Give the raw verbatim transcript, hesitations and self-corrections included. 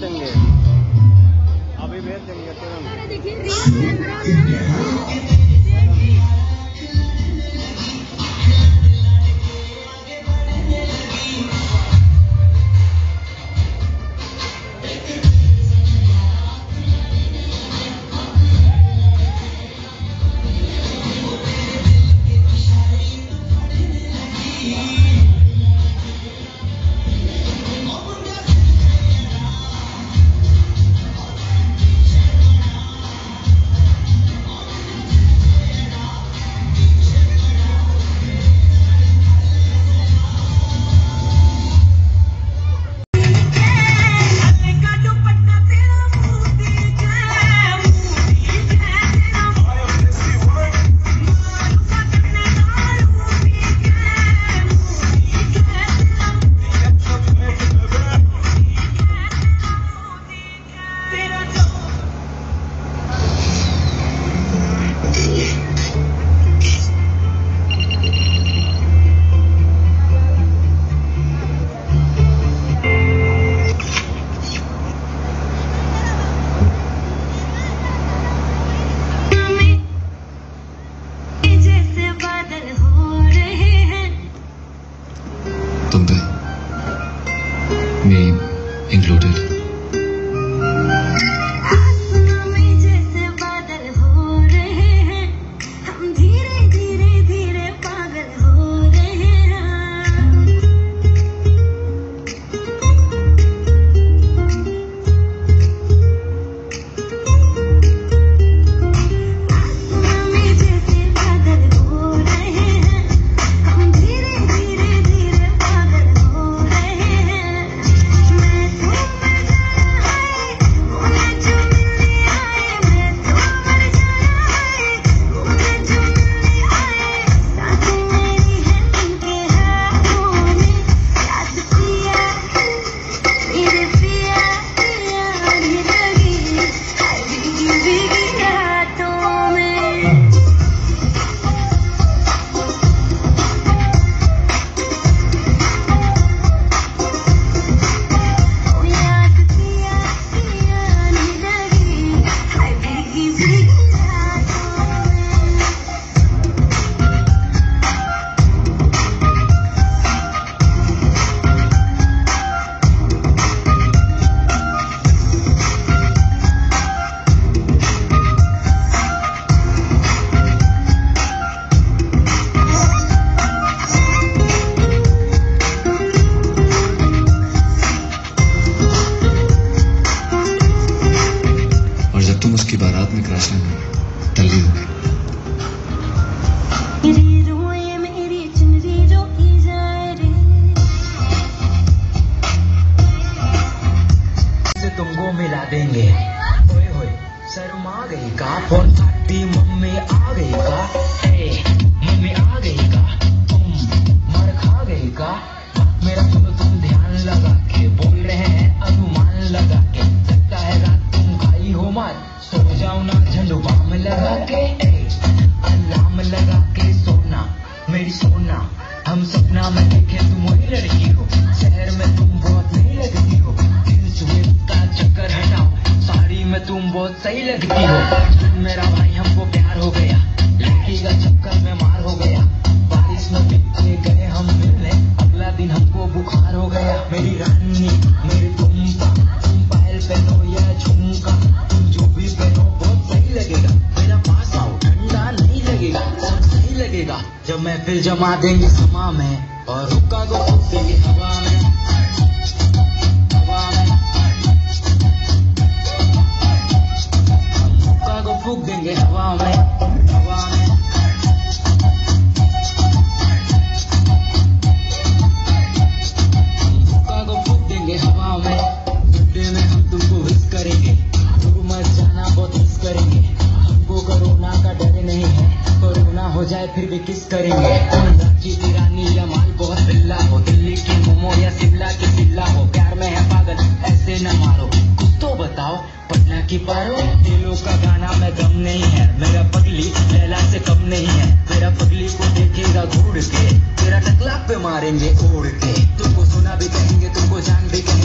देंगे, अभी भेज देंगे तुरंत। तुम पे मी इंक्लूडेड। तुम उसकी बारात में क्रैश में तल्ली हो गई। तुमको मिला देंगे। ओए होए शर्मा गई का फोन काटी, मम्मी आ गई का, ए मम्मी आ गई का, तुम मर खा गई का। मेरा सुनो तुम ध्यान लगा के बोल रहे हैं अनुमान लगा के, लगता है रात तुम खाई हो मार, सो जाओ ना झंडू बाम लगा के, अलार्म लगा के सोना मेरी सोना। हम सपना में देखे तुम वही लड़की हो, शहर में तुम बहुत नहीं लगती हो, दिल छुए का चक्कर हटाओ, साड़ी में तुम बहुत सही लगती हो। मेरा भाई हमको प्यार हो गया, लड़की का चक्कर में मार हो गया, बारिश में भीगते गए हम मिलने, अगला दिन हमको बुखार हो गया। मेरी रानी मेरी टुम्पा, तुम पायल पहनो या झुमका, तुम जो भी पहनो बहुत सही लगेगा, मेरा पास आओ ठंडा नहीं लगेगा, सब सही लगेगा जब मैं फिर जमा देंगे समा में और हुक्का को फूक देंगे हवा में, हवा में हम हुक्का को फूक देंगे हवा में, हवा में हम हुक्का को फूक देंगे हवा में। बर्थडे में हम तुमको विश करेंगे, तुम मत जाना बहुत मिस करेंगे, हमको कोरोना का डर नहीं है, कोरोना हो जाए फिर भी किस करेंगे। रांची की रानी या माल बहुत बिल्ला हो, दिल्ली की मोमो या शिमला की सिल्ला हो, प्यार में है पागल ऐसे न मारो, कुछ तो बताओ पटना की पारो। दिलों का गाना में गम नहीं है, मेरा पगली लैला से कम नहीं है, मेरा पगली को देखेगा घूर के, तेरा टकला पे मारेंगे ओढ़ के, तुमको सुना भी कहेंगे तुमको जान भी कहेंगे।